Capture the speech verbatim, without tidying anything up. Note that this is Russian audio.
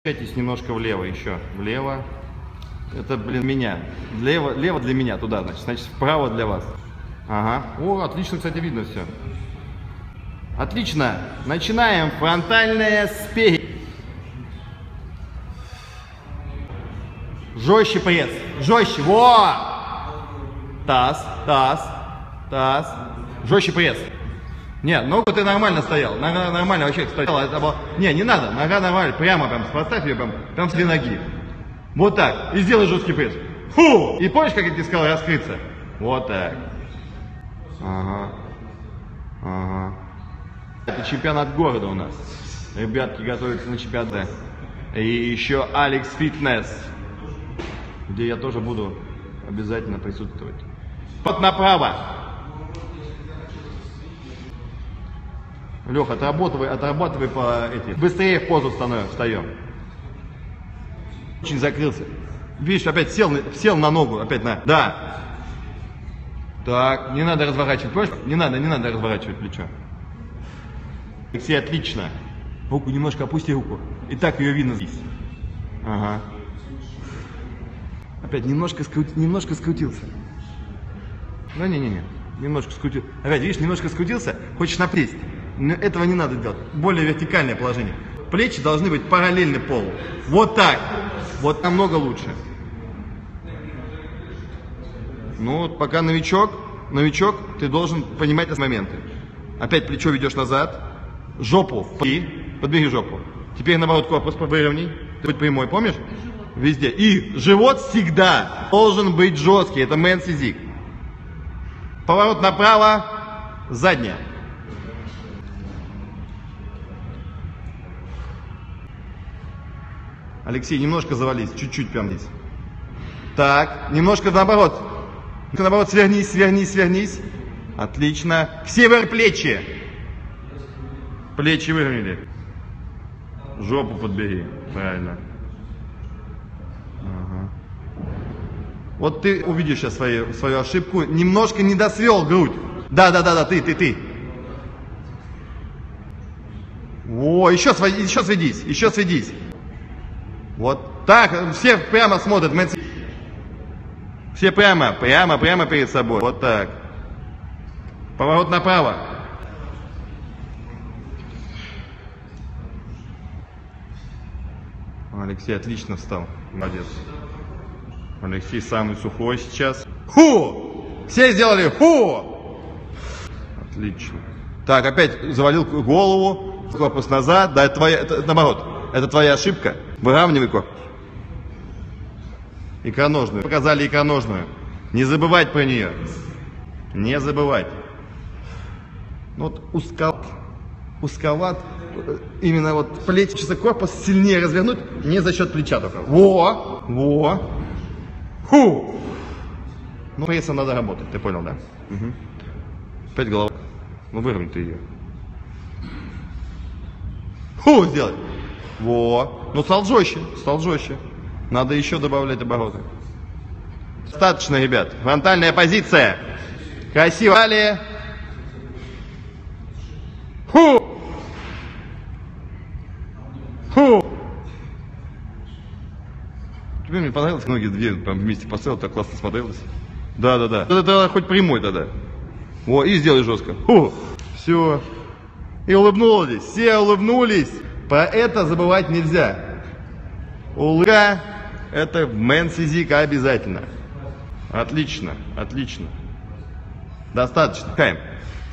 Смещайтесь немножко влево еще. Влево. Это, блин, меня. Лево, лево для меня, туда, значит. Значит, вправо для вас. Ага. О, отлично, кстати, видно все. Отлично. Начинаем. Фронтальная спереди. Жестче пресс. Жестче. Во! Таз, таз, таз. Жестче пресс. Нет, ногу ты нормально стоял. Нога нормально вообще стояла. Это было... Не, не надо. Нога нормально. Прямо прям. Поставь ее прям, прям с две ноги. Вот так. И сделай жесткий пресс. Фу! И помнишь, как я тебе сказал, раскрыться? Вот так. Ага. Ага. Это чемпионат города у нас. Ребятки готовятся на чемпионат. И еще Алекс Фитнес, где я тоже буду обязательно присутствовать. Вот направо. Леха, отрабатывай, отрабатывай по эти. Быстрее в позу встаем. Очень закрылся. Видишь, опять сел, сел на ногу, опять на. Да. Так, не надо разворачивать. Понимаешь? Не надо, не надо разворачивать плечо. Алексей, отлично. Руку немножко опусти руку. И так ее видно здесь. Ага. Опять немножко, скрути, немножко скрутился. Ну не-не-не. Немножко скрутил. Опять, видишь, немножко скрутился. Хочешь напрячь. Но этого не надо делать. Более вертикальное положение. Плечи должны быть параллельны полу. Вот так. Вот намного лучше. Ну, вот пока новичок, новичок, ты должен понимать эти моменты. Опять плечо ведешь назад. Жопу. И подбери жопу. Теперь наоборот корпус выровняй. Ты будь прямой, помнишь? Везде. И живот всегда должен быть жесткий. Это мэн физик. Поворот направо. Задняя. Алексей, немножко завались, чуть-чуть прям здесь. Так, немножко наоборот. Наоборот, свернись, свернись, свернись. Отлично. Все выровняли плечи. Плечи выровняли. Жопу подбери. Правильно. Ага. Вот ты увидишь сейчас свою, свою ошибку. Немножко не досвел грудь. Да, да, да, да, ты, ты, ты. О, еще, еще сведись, еще сведись. Вот так, все прямо смотрят, все прямо, прямо, прямо перед собой, вот так. Поворот направо. Алексей отлично встал, молодец. Алексей самый сухой сейчас. Ху! Все сделали ху! Отлично. Так, опять завалил голову, корпус назад, да, это твоя, это, наоборот. Это твоя ошибка. Выравнивай корпус. Икроножную. Показали икроножную. Не забывать про нее. Не забывать. Ну, вот узковат. Узковат. Именно вот плечи, корпус сильнее развернуть. Не за счет плеча только. Во! Во! Ху! Ну, пресса надо работать. Ты понял, да? Угу. Опять голова. Ну, выровняй ты ее. Ху! Сделай. Во. Ну, стал жестче, стал жестче. Надо еще добавлять обороты. Достаточно, ребят. Фронтальная позиция. Красиво. Далее. Ху! Ху! Тебе мне понравилось, ноги две прям вместе поставил, так классно смотрелось. Да, да, да. Это, это хоть прямой тогда. Во, и сделай жестко. Ху! Все. И улыбнулись. Все улыбнулись. Про это забывать нельзя. Улыбка – это мэн физика обязательно. Отлично, отлично. Достаточно. Кайм.